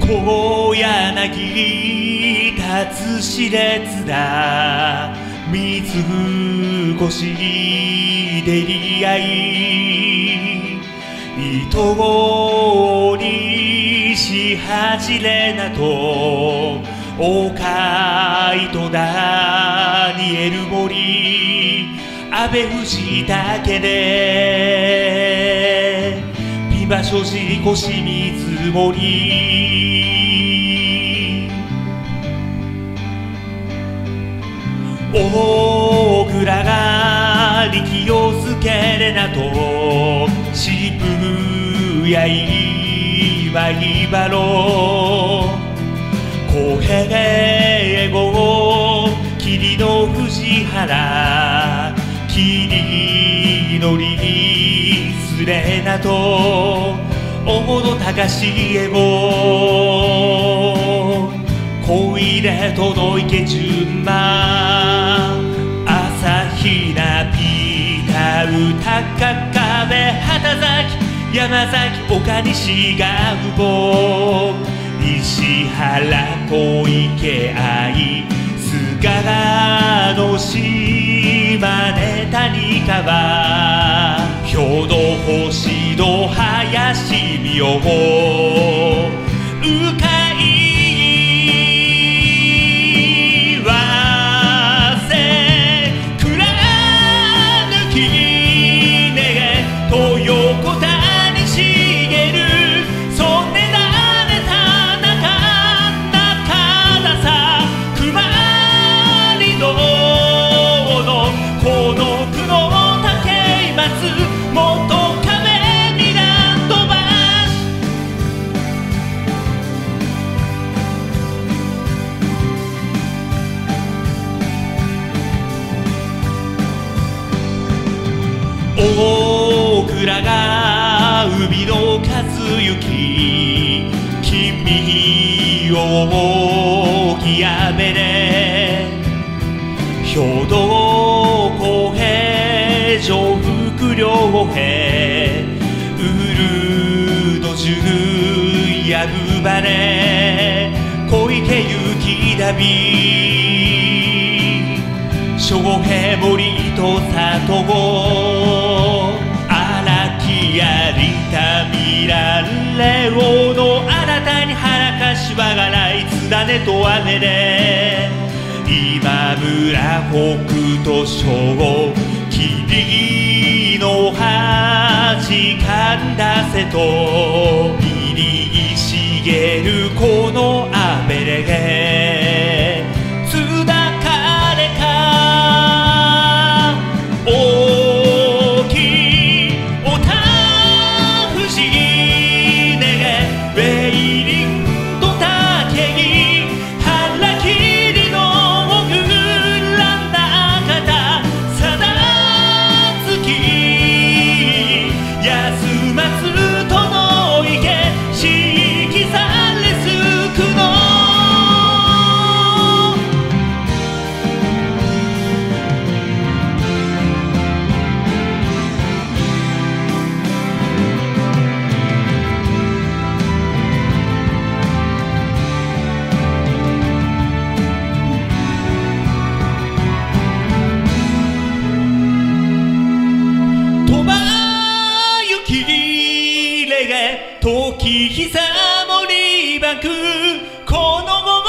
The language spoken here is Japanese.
小柳立つし烈だ水越でり合い糸にし始れなとおかいとダニエル森阿部藤竹で美馬所持越水森大倉が力をつけれなと渋谷岩場の小平郷霧の藤原霧のりすれなと大野高重も小入れ届け順番朝比奈ピータウ高壁畑崎山崎岡西がうぼ石原小池愛菅原の島根谷川兵庫星戸林美容鵜飼大倉が海の和行君を極めれ兵道公平上福良平ウルド十やぶばれ小池雪旅昌平森と里子荒木やりたみられおの新たに原柏がない津田ねと姉で今村北斗将霧の恥かんだせと入茂るこのアベレゲ津田時久森幕この後